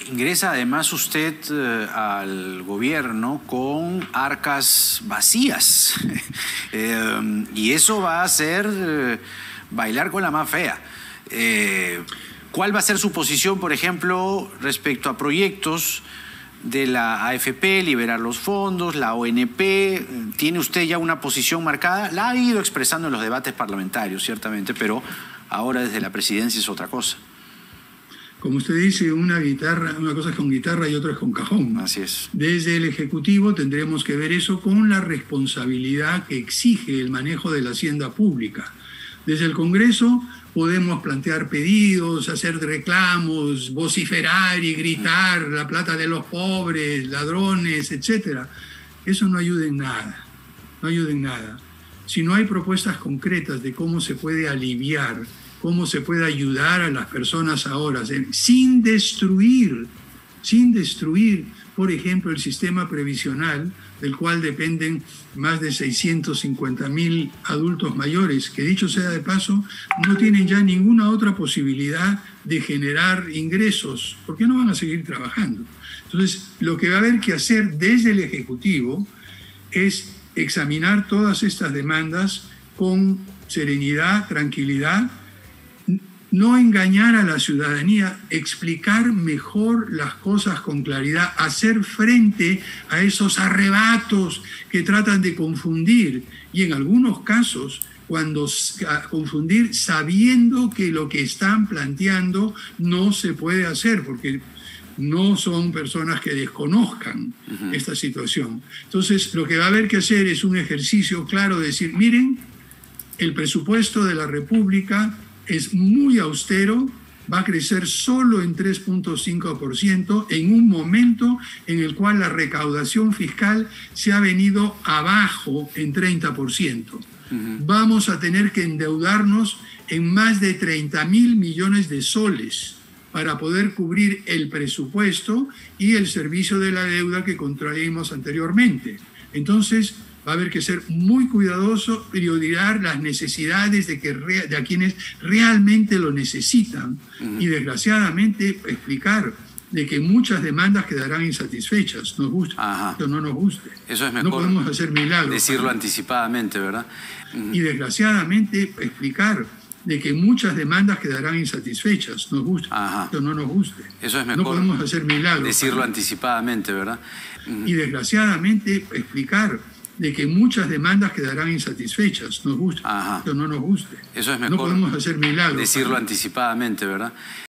Ingresa además usted al gobierno con arcas vacías y eso va a hacer bailar con la más fea. ¿Cuál va a ser su posición, por ejemplo, respecto a proyectos de la AFP, liberar los fondos, la ONP? ¿Tiene usted ya una posición marcada? La ha ido expresando en los debates parlamentarios, ciertamente, pero ahora desde la presidencia es otra cosa. Como usted dice, una cosa es con guitarra y otra es con cajón. Así es. Desde el Ejecutivo tendremos que ver eso con la responsabilidad que exige el manejo de la hacienda pública. Desde el Congreso podemos plantear pedidos, hacer reclamos, vociferar y gritar la plata de los pobres, ladrones, etc. Eso no ayuda en nada, no ayuda en nada. Si no hay propuestas concretas de cómo se puede aliviar, cómo se puede ayudar a las personas ahora, sin destruir, por ejemplo, el sistema previsional, del cual dependen más de 650.000 adultos mayores, que dicho sea de paso, no tienen ya ninguna otra posibilidad de generar ingresos, porque no van a seguir trabajando. Entonces, lo que va a haber que hacer desde el Ejecutivo es examinar todas estas demandas con serenidad, tranquilidad, no engañar a la ciudadanía, explicar mejor las cosas con claridad, hacer frente a esos arrebatos que tratan de confundir y en algunos casos confundir sabiendo que lo que están planteando no se puede hacer porque no son personas que desconozcan esta situación. Entonces, lo que va a haber que hacer es un ejercicio claro de decir, miren, el presupuesto de la República es muy austero, va a crecer solo en 3.5% en un momento en el cual la recaudación fiscal se ha venido abajo en 30%. Vamos a tener que endeudarnos en más de 30.000 millones de soles para poder cubrir el presupuesto y el servicio de la deuda que contraímos anteriormente. Entonces, va a haber que ser muy cuidadoso, priorizar las necesidades de a quienes realmente lo necesitan y desgraciadamente explicar de que muchas demandas quedarán insatisfechas, nos guste o no nos guste. Eso es mejor. No podemos hacer milagros. Decirlo anticipadamente, ¿verdad? Y desgraciadamente explicar de que muchas demandas quedarán insatisfechas, nos guste o no nos guste. Eso es mejor. No podemos hacer milagros. Decirlo anticipadamente, ¿verdad? Y desgraciadamente explicar de que muchas demandas quedarán insatisfechas, nos guste o no nos guste. Eso es mejor. No podemos hacer milagros. Decirlo anticipadamente, ¿verdad?